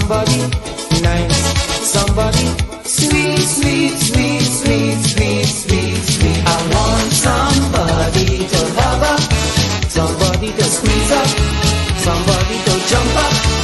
somebody nice, somebody sweet, sweet, sweet, sweet, sweet, sweet, sweet. I want somebody to love up, somebody to squeeze up, somebody to jump up.